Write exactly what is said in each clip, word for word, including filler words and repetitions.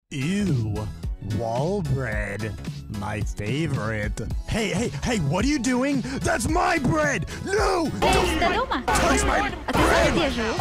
Ew, wall bread. My favorite. Hey, hey, hey, what are you doing? That's my bread! No! Эй, ты дома? Touch my А ты знаешь, где я живу?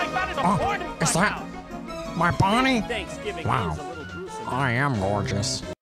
My Bonnie? Thanksgiving Wow. is a little gruesome. I am gorgeous.